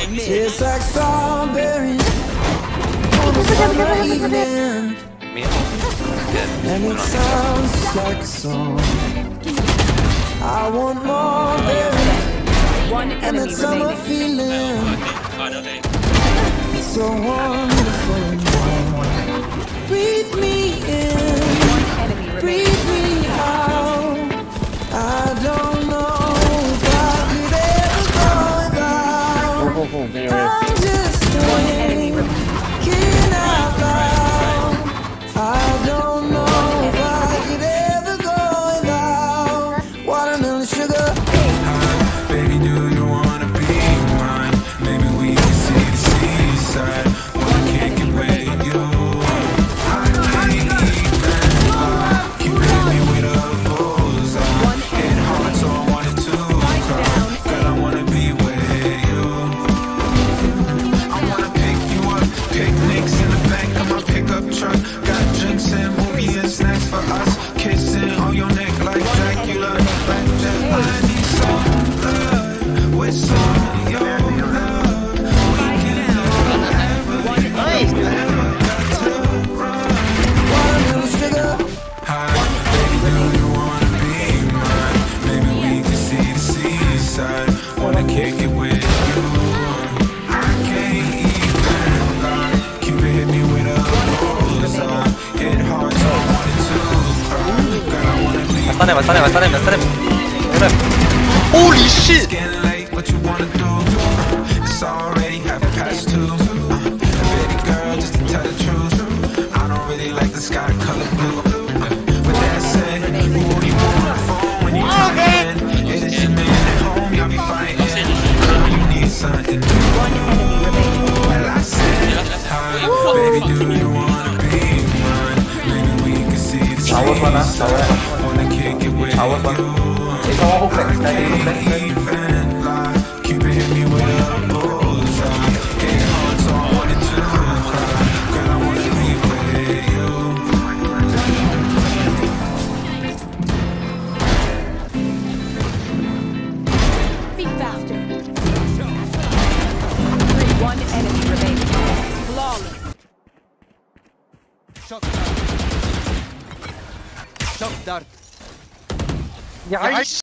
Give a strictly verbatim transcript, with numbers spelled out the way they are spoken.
Tastes like strawberries on a summer evening, and it sounds like a song. I want more, baby, and that summer feeling, it's so wonderful and warm. Breathe me in, breathe me out. I don't know if I could ever go without. I'm just thinking out loud. I don't know if I could ever go without watermelon sugar. Hi, baby, do you wanna be mine? Maybe we can see the seaside. Wanna kick it with you. I can't even lie. Keep hitting me with a bullseye. Hit hard, so I wanted to cry. Girl, I wanna be with you. I wanna pick you up. Picnics in the back of my pickup truck. Got drinks and movies and snacks for us. Kissing on your neck like Dracula. Like that, I need some love. With some of your love. We can never, ever, ever got to run. Watermelon sugar. Hi, baby, do you wanna be mine? Maybe we can see the seaside. Wanna kick it with you. I can't even lie. Cupid hit me with a bullseye. Hit hard, so I wanted to cry. Girl, I wanna be Stun him, stun him, stun him, stun him. Hit him. Holy shit! getting late, what you wanna do? It's already half past two. Uh, baby girl, just to tell the truth, I don't really like the sky color blue. Uh, with that said, who you want on the phone when you talking? It is your man at home, y'all be fighting. Girl, you need something new. Well, I said, hi, baby, do you wanna be mine? Maybe we can see the Shower mana? Shower. Wanna kick it with Shower mana? you. Ikaw ako flex na, ikaw flex na. Even lie, Cupid hit me with a bullseye. Hit hard, so I wanted to cry. Girl, I wanna be with you. Be faster. One enemy remaining. Flawless. Shock dart. Nice!